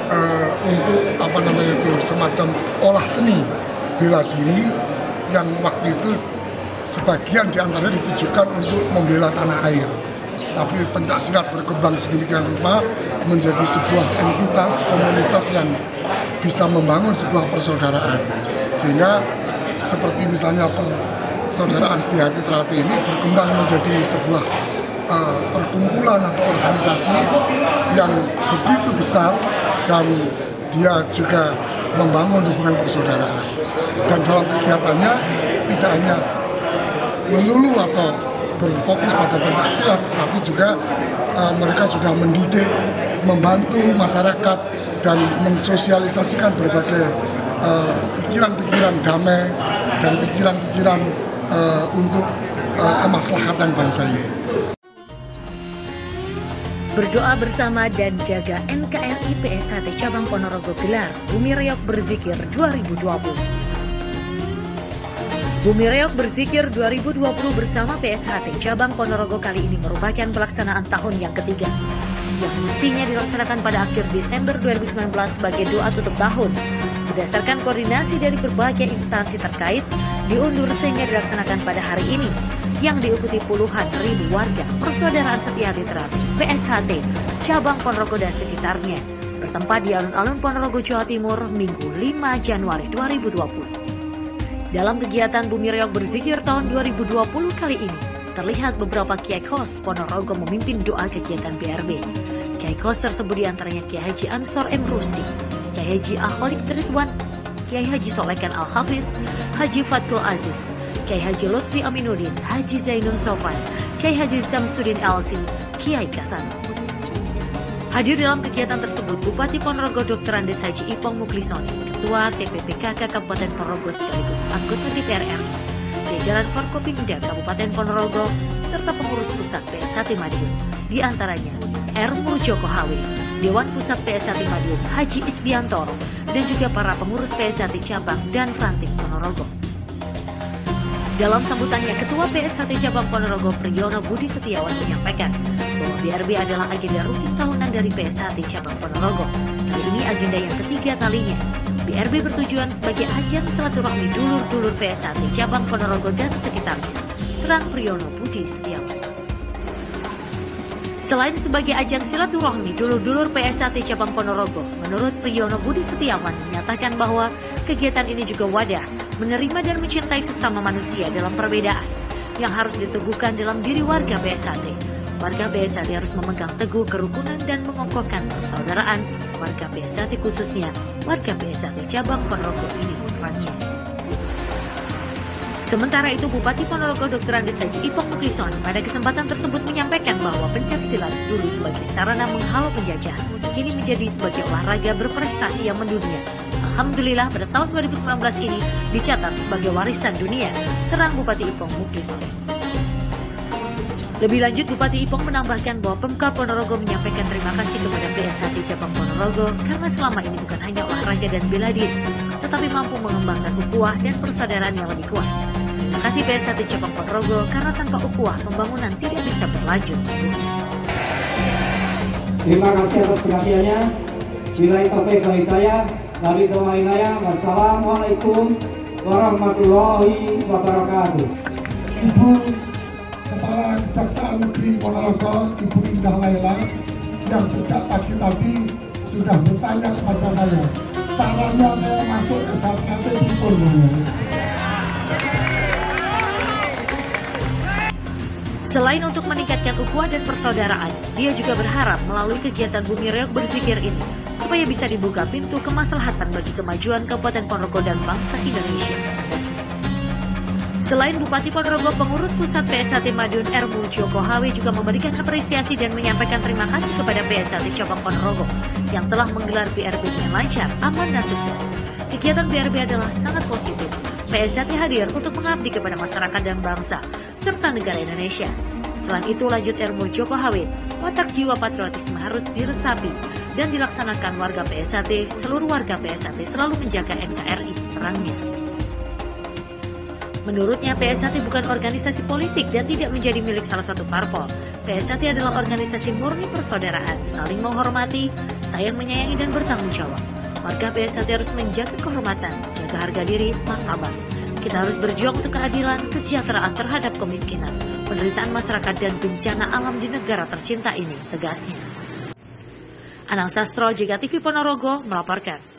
untuk semacam olah seni bela diri yang waktu itu sebagian diantaranya ditujukan untuk membela tanah air. Tapi pencaksilat berkembang sedemikian rupa menjadi sebuah entitas komunitas yang bisa membangun sebuah persaudaraan, sehingga seperti misalnya persaudaraan Setiahati Trate ini berkembang menjadi sebuah perkumpulan atau organisasi yang begitu besar, dan dia juga membangun hubungan persaudaraan. Dan dalam kegiatannya tidak hanya melulu atau berfokus pada pencaksilat, tetapi juga mereka sudah mendidik, membantu masyarakat dan mensosialisasikan berbagai pikiran-pikiran damai dan pikiran-pikiran untuk kemaslahatan bangsa ini. Berdoa bersama dan jaga NKRI PSHT Cabang Ponorogo gelar Bumi Reog Berzikir 2020. Bumi Reog Berzikir 2020 bersama PSHT Cabang Ponorogo kali ini merupakan pelaksanaan tahun yang ketiga, yang mestinya dilaksanakan pada akhir Desember 2019 sebagai doa tutup tahun. Berdasarkan koordinasi dari berbagai instansi terkait, diundur sehingga dilaksanakan pada hari ini, yang diikuti puluhan ribu warga Persaudaraan Setiahati Trate PSHT Cabang Ponorogo dan sekitarnya, bertempat di alun-alun Ponorogo, Jawa Timur, Minggu 5 Januari 2020. Dalam kegiatan Bumi Reog Berzikir tahun 2020 kali ini, terlihat beberapa Kiai Khos Ponorogo memimpin doa kegiatan BRB. Kiai Khos tersebut diantaranya Kiai Haji Ansor M. Rusdi, Kiai Haji Akholik Ridwan, Kiai Haji Solekan Al-Hafiz, Haji Fatul Aziz, Kiai Haji Lutfi Aminuddin, Haji Zainun Sofan, Kiai Haji Samsudin Alsi, Kiai Kasan. Hadir dalam kegiatan tersebut Bupati Ponorogo Dr. Andes Haji Ipong Muklisoni, Ketua TPPKK Kabupaten Ponorogo sekaligus anggota DPR RI, jajaran Forkopimda Kabupaten Ponorogo, serta pengurus pusat PSHT Madiun, di antaranya R. Murjoko Hawe, Dewan Pusat PSHT Madiun Haji Isbiantoro, dan juga para pengurus PSHT Cabang dan Ranting Ponorogo. Dalam sambutannya, Ketua PSHT Cabang Ponorogo Priyono Budi Setiawan menyampaikan bahwa BRB adalah agenda rutin tahunan dari PSHT Cabang Ponorogo. Kali ini agenda yang ketiga kalinya. BRB bertujuan sebagai ajang silaturahmi dulur-dulur PSHT Cabang Ponorogo dan sekitarnya, terang Priyono Budi Setiawan. Selain sebagai ajang silaturahmi dulur-dulur PSHT Cabang Ponorogo, menurut Priyono Budi Setiawan menyatakan bahwa kegiatan ini juga wadah menerima dan mencintai sesama manusia dalam perbedaan yang harus diteguhkan dalam diri warga PSHT. Warga PSHT harus memegang teguh kerukunan dan mengokohkan persaudaraan warga PSHT, khususnya warga PSHT Cabang Ponorogo ini perannya. Sementara itu, Bupati Ponorogo Dr. Andes Haji Ipong Muklisoni pada kesempatan tersebut menyampaikan bahwa pencaksilat dulu sebagai sarana menghalau penjajah, kini menjadi sebagai olahraga berprestasi yang mendunia. Alhamdulillah pada tahun 2019 ini dicatat sebagai warisan dunia, terang Bupati Ipong Muklisoni. Lebih lanjut, Bupati Ipong menambahkan bahwa Pemkab Ponorogo menyampaikan terima kasih kepada PSHT Cabang Ponorogo karena selama ini bukan hanya olahraga dan bela diri, tetapi mampu mengembangkan ukhuwah dan persaudaraan yang lebih kuat. Terima kasih PSHT Cabang Ponorogo karena tanpa ukhuwah pembangunan tidak bisa berlanjut. Terima kasih atas perhatiannya. Billahi taufiq wal hidayah. Dari doainaya, wassalamualaikum warahmatullahi wabarakatuh. Ibu Kepala Kejaksaan Negeri Ponorogo, Ibu Indah Laila, yang sejak pagi tadi sudah bertanya kepada saya, caranya saya masuk ke SHT Pipun. Selain untuk meningkatkan ukhuwah dan persaudaraan, dia juga berharap melalui kegiatan Bumi Reog Berzikir ini supaya bisa dibuka pintu kemaslahatan bagi kemajuan Kabupaten Ponorogo dan bangsa Indonesia. Selain Bupati Ponorogo, pengurus pusat PSHT Madiun R. Murjoko Hawe juga memberikan apresiasi dan menyampaikan terima kasih kepada PSHT Cabang Ponorogo yang telah menggelar BRB dengan lancar, aman, dan sukses. Kegiatan BRB adalah sangat positif. PSHT hadir untuk mengabdi kepada masyarakat dan bangsa serta negara Indonesia. Selain itu, lanjut R. Murjoko Hawe, watak jiwa patriotisme harus diresapi dan dilaksanakan warga PSHT. Seluruh warga PSHT selalu menjaga NKRI perannya. Menurutnya, PSHT bukan organisasi politik dan tidak menjadi milik salah satu parpol. PSHT adalah organisasi murni persaudaraan, saling menghormati, sayang menyayangi, dan bertanggung jawab. Warga PSHT harus menjaga kehormatan, jaga harga diri, martabat. Kita harus berjuang untuk keadilan, kesejahteraan terhadap kemiskinan, penderitaan masyarakat, dan bencana alam di negara tercinta ini, tegasnya. Anang Sastro, JKTV Ponorogo, melaporkan.